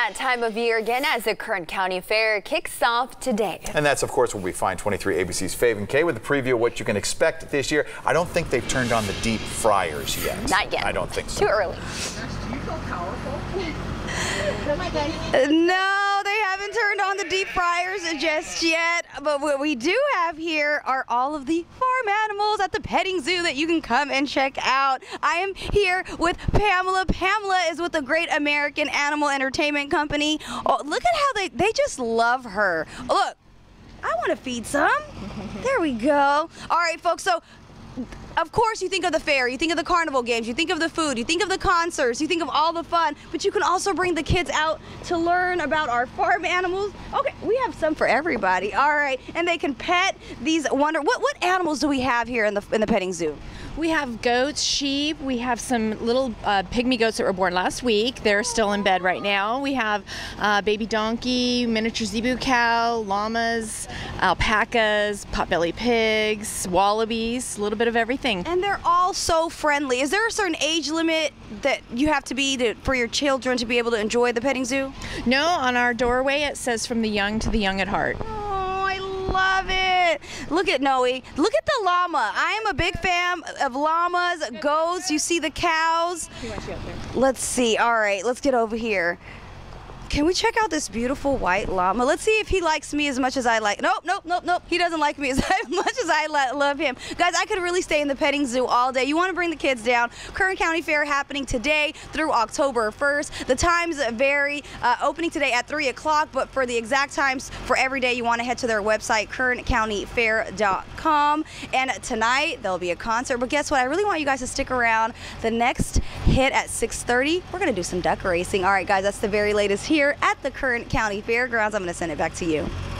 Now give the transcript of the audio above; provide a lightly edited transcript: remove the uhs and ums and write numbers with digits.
That time of year again as the Kern County Fair kicks off today. And that's, of course, where we find 23 ABC's Fave and Kay with a preview of what you can expect this year. I don't think they've turned on the deep fryers yet. Not yet. I don't think so. Too early. Do you feel powerful? No, they haven't turned on the deep fryers just yet. But what we do have here are all of the farm animals at the petting zoo that you can come and check out. I am here with Pamela. Pamela is with the Great American Animal Entertainment Company. Oh, look at how they just love her. Look, I want to feed some. There we go. All right, folks, so of course you think of the fair, you think of the carnival games, you think of the food, you think of the concerts, you think of all the fun, but you can also bring the kids out to learn about our farm animals. Okay, we have some for everybody. All right, and they can pet these what animals do we have here in the petting zoo? We have goats, sheep, we have some little pygmy goats that were born last week. They're still in bed right now. We have baby donkey, miniature zebu cow, llamas, alpacas, potbelly pigs, wallabies, a little bit of everything. And they're all so friendly. Is there a certain age limit that you have to be for your children to be able to enjoy the petting zoo? No, on our doorway it says from the young to the young at heart. Love it. Look at Noe. Look at the llama. I am a big fan of llamas, goats. You see the cows. Let's see. All right, let's get over here. Can we check out this beautiful white llama? Let's see if he likes me as much as I like. Nope. He doesn't like me as much as I love him. Guys, I could really stay in the petting zoo all day. You want to bring the kids down. Kern County Fair happening today through October 1st. The times vary. Opening today at 3 o'clock, but for the exact times for every day, you want to head to their website, kerncountyfair.com. And tonight, there'll be a concert. But guess what? I really want you guys to stick around. The next hit at 6:30, we're going to do some duck racing. All right, guys, that's the very latest here at the Kern County Fairgrounds. I'm going to send it back to you.